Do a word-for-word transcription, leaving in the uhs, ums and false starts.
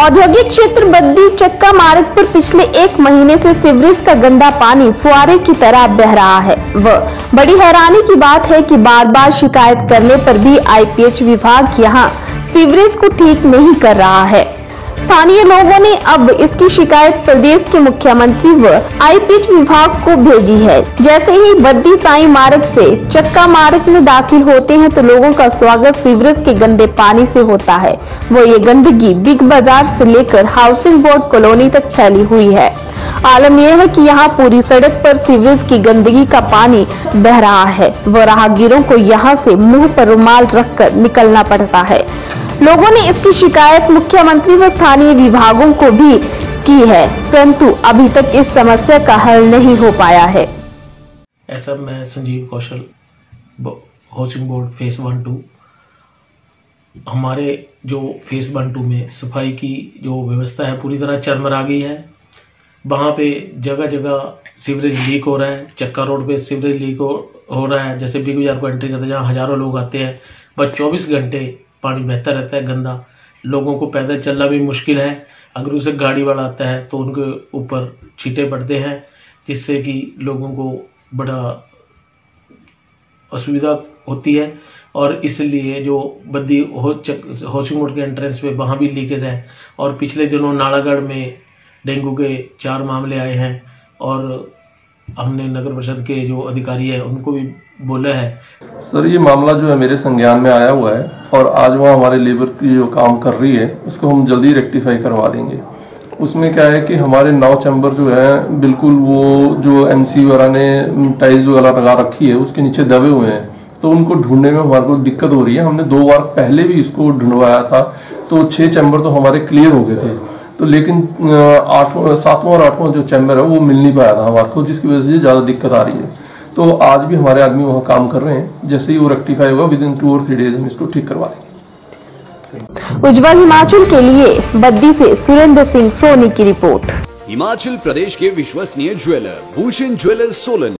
औद्योगिक क्षेत्र बद्दी चक्का मार्ग पर पिछले एक महीने से सीवरेज का गंदा पानी फुआरे की तरह बह रहा है। वह बड़ी हैरानी की बात है कि बार बार शिकायत करने पर भी आईपीएच विभाग यहां सीवरेज को ठीक नहीं कर रहा है। स्थानीय लोगों ने अब इसकी शिकायत प्रदेश के मुख्यमंत्री व आईपीएच विभाग को भेजी है। जैसे ही बद्दी साई मार्ग से चक्का मार्ग में दाखिल होते हैं तो लोगों का स्वागत सीवरेज के गंदे पानी से होता है। वो ये गंदगी बिग बाजार से लेकर हाउसिंग बोर्ड कॉलोनी तक फैली हुई है। आलम यह है कि यहाँ पूरी सड़क पर सीवरेज की गंदगी का पानी बह रहा है। वो राहगीरों को यहाँ से मुंह पर रुमाल रखकर निकलना पड़ता है। लोगों ने इसकी शिकायत मुख्यमंत्री व स्थानीय विभागों को भी की है, परंतु अभी तक इस समस्या का हल नहीं हो पाया है। ऐसा मैं Sanjeev Kaushal, housing board phase one two. हमारे जो फेस वन टू में सफाई की जो व्यवस्था है पूरी तरह चरमरा गई है। वहाँ पे जगह जगह सीवरेज लीक हो रहा है। चक्का रोड पे सीवरेज लीक हो, हो रहा है। जैसे बिग बाजार को एंट्री करते हैं जहाँ हजारों लोग आते हैं, बस चौबीस घंटे पानी बहता रहता है गंदा। लोगों को पैदल चलना भी मुश्किल है। अगर उसे गाड़ी वाला आता है तो उनके ऊपर छींटे पड़ते हैं, जिससे कि लोगों को बड़ा असुविधा होती है। और इसलिए जो बद्दी हाउसिंग बोर्ड के एंट्रेंस पे वहाँ भी लीकेज है। और पिछले दिनों नालागढ़ में डेंगू के चार मामले आए हैं और हमने नगर परिषद के जो अधिकारी है उनको भी बोला है। सर, ये मामला जो है मेरे संज्ञान में आया हुआ है और आज वहाँ हमारे लेबर की जो काम कर रही है उसको हम जल्दी रेक्टिफाई करवा देंगे। उसमें क्या है कि हमारे नौ चैम्बर जो है बिल्कुल वो जो एमसी वगैरह ने टाइल्स वगैरह लगा रखी है उसके नीचे दबे हुए हैं, तो उनको ढूंढने में हमारे को दिक्कत हो रही है। हमने दो बार पहले भी इसको ढूंढवाया था तो छः चैम्बर तो हमारे क्लियर हो गए थे, तो लेकिन आठवां सातवां और आठवां जो चैम्बर है वो मिल नहीं पाया था हमारे को, जिसकी वजह से ज़्यादा दिक्कत आ रही है। तो आज भी हमारे आदमी वहाँ काम कर रहे हैं। जैसे ही वो रेक्टिफाई होगा विद इन टू और थ्री डेज हम इसको ठीक करवा देंगे। उज्जवल हिमाचल के लिए बद्दी से सुरेंद्र सिंह सोनी की रिपोर्ट। हिमाचल प्रदेश के विश्वसनीय ज्वेलर भूषण ज्वेलर्स सोलन।